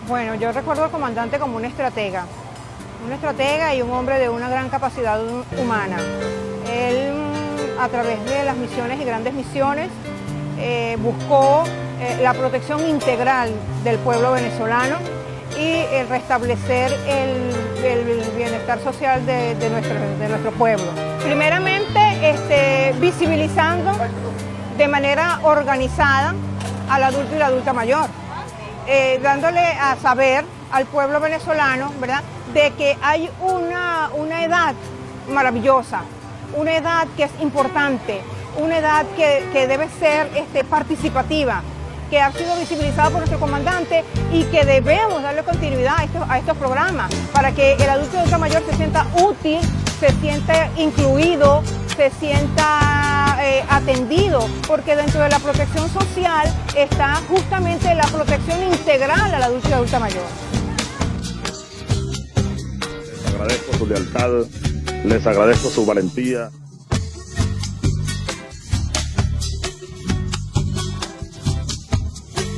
Bueno, yo recuerdo al comandante como un estratega y un hombre de una gran capacidad humana. Él, a través de las misiones y grandes misiones, buscó la protección integral del pueblo venezolano y el restablecer el bienestar social de nuestro pueblo. Primeramente, visibilizando de manera organizada al adulto y la adulta mayor, dándole a saber al pueblo venezolano, ¿verdad?, de que hay una edad maravillosa, una edad que es importante, una edad que debe ser participativa, que ha sido visibilizada por nuestro comandante y que debemos darle continuidad a estos programas para que el adulto y adulta mayor se sienta útil, se sienta incluido, se sienta atendido, porque dentro de la protección social está justamente la protección integral al adulto y adulta mayor. Les agradezco su lealtad, les agradezco su valentía.